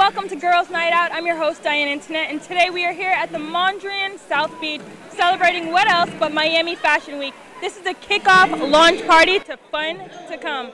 welcome to Girls Night Out. I'm your host, Diane Internet, and today we are here at the Mondrian South Beach celebrating what else but Miami Fashion Week. This is a kickoff launch party to fun to come.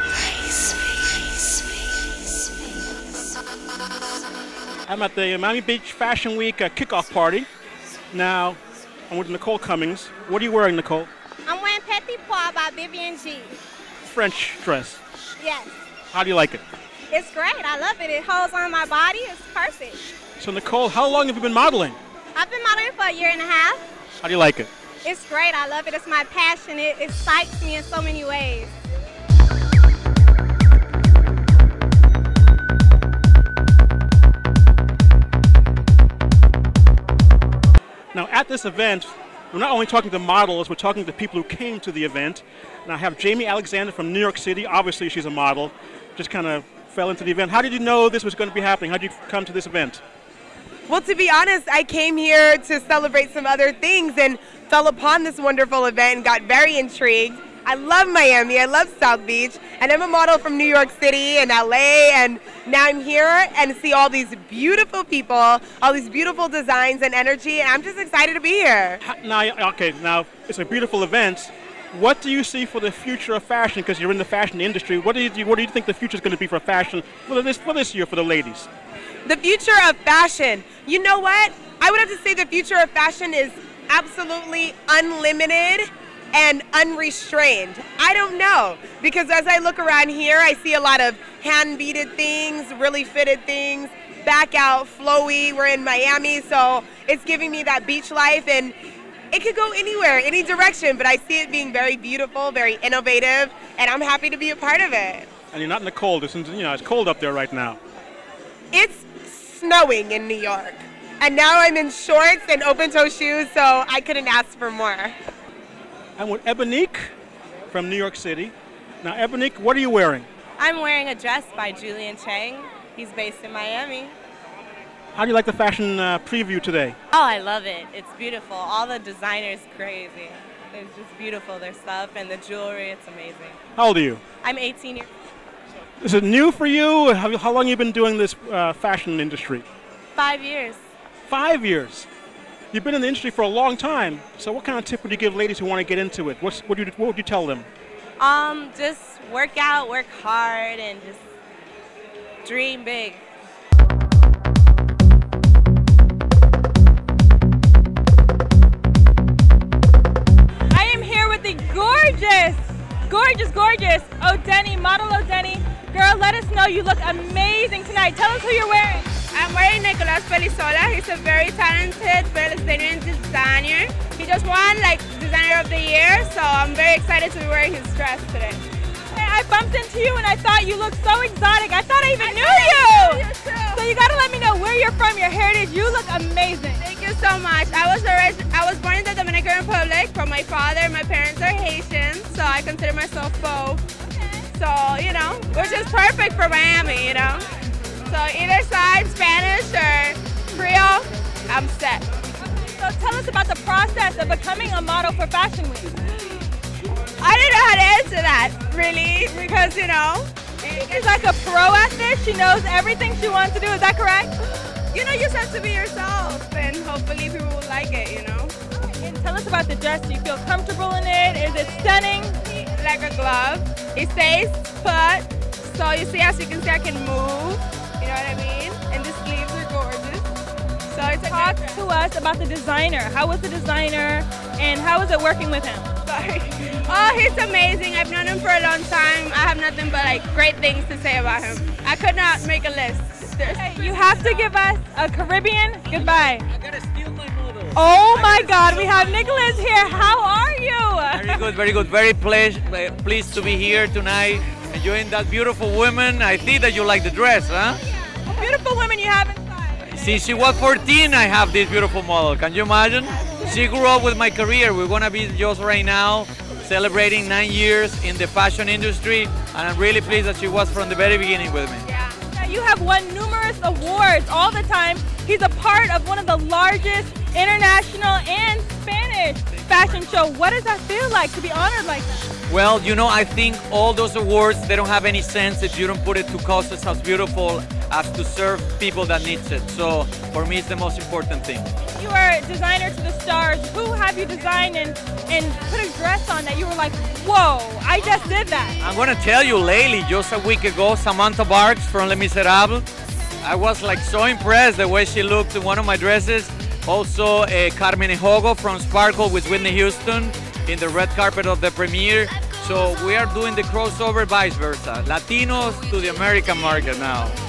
I'm at the Miami Beach Fashion Week kickoff party. Now, I'm with Nicole Cummings. What are you wearing, Nicole? I'm wearing Petit Pois by Vivienne G. French dress. Yes. How do you like it? It's great. I love it. It holds on my body. It's perfect. So, Nicole, how long have you been modeling? I've been modeling for a year and a half. How do you like it? It's great. I love it. It's my passion. It excites me in so many ways. Now, at this event, we're not only talking to models, we're talking to people who came to the event. And I have Jamie Alexander from New York City. Obviously, she's a model. Just kind of fell into the event. How did you know this was going to be happening? How did you come to this event? Well, to be honest, I came here to celebrate some other things and fell upon this wonderful event and got very intrigued. I love Miami, I love South Beach, and I'm a model from New York City and LA, and now I'm here and see all these beautiful people, all these beautiful designs and energy, and I'm just excited to be here. Now it's a beautiful event. What do you see for the future of fashion? Because you're in the fashion industry. What do you think the future is going to be for fashion for this year for the ladies? The future of fashion. You know what? I would have to say the future of fashion is absolutely unlimited and unrestrained. I don't know, because as I look around here, I see a lot of hand-beaded things, really fitted things, back out, flowy. We're in Miami, so it's giving me that beach life, and it could go anywhere, any direction, but I see it being very beautiful, very innovative, and I'm happy to be a part of it. And you're not in the cold. It's cold up there right now. It's snowing in New York, and now I'm in shorts and open-toe shoes, so I couldn't ask for more. I'm with Ebonique from New York City. Now, Ebonique, what are you wearing? I'm wearing a dress by Julian Chang. He's based in Miami. How do you like the fashion preview today? Oh, I love it. It's beautiful. All the designers crazy. It's just beautiful, their stuff and the jewelry. It's amazing. How old are you? I'm 18 years old. Is it new for you? How long have you been doing this fashion industry? 5 years. 5 years? You've been in the industry for a long time. So what kind of tip would you give ladies who want to get into it? What would you tell them? Just work out, work hard, and just dream big. I am here with the gorgeous Odeni, model Odeni. Girl, let us know you look amazing tonight. Tell us who you're wearing. I'm wearing Nicolas Pelisola. He's a very talented Palestinian designer. He just won Designer of the Year, so I'm very excited to be wearing his dress today. Hey, I bumped into you and I thought you looked so exotic. I thought I even knew you. So you gotta let me know where you're from, your heritage. You look amazing. Thank you so much. I was born in the Dominican Republic from my father. My parents are Haitian, so I consider myself both. Okay. So, which is perfect for Miami, So either side, Spanish or Creole, I'm set. So tell us about the process of becoming a model for Fashion Week. I didn't know how to answer that, really, because, She's like a pro at this. She knows everything she wants to do. Is that correct? you just have to be yourself, and hopefully people will like it, And tell us about the dress. Do you feel comfortable in it? Is it stunning? Like a glove. It stays put, so you see, as you can see, I can move. You know what I mean? And the sleeves are gorgeous. So it's a Talk good dress. to us about the designer. How was the designer, and how was it working with him? Sorry. Oh, he's amazing. I've known him for a long time. I have nothing but great things to say about him. I could not make a list. Hey, you have to give us a Caribbean goodbye. I gotta steal my model. Oh my God, we have Nicholas here. How are you? Very good, very good. Very pleased to be here tonight, enjoying that beautiful woman. I see that you like the dress, huh? Beautiful women you have inside. Since she was 14, I have this beautiful model. Can you imagine? She grew up with my career. We're gonna be just right now celebrating 9 years in the fashion industry, and I'm really pleased that she was from the very beginning with me. Yeah. Now, you have won numerous awards all the time. He's a part of one of the largest international and Spanish fashion show. What does that feel like to be honored like that? Well, you know, I think all those awards, they don't have any sense if you don't put it to causes as beautiful as to serve people that needs it. So for me, it's the most important thing. You are designer to the stars. Who have you designed and put a dress on that you were like, whoa, I just did that? I'm gonna tell you, lately, just a week ago, Samantha Barks from Les Miserables. I was like so impressed the way she looked in one of my dresses. Also, Carmen Ejogo from Sparkle with Whitney Houston in the red carpet of the premiere. So we are doing the crossover vice versa, Latinos to the American market now.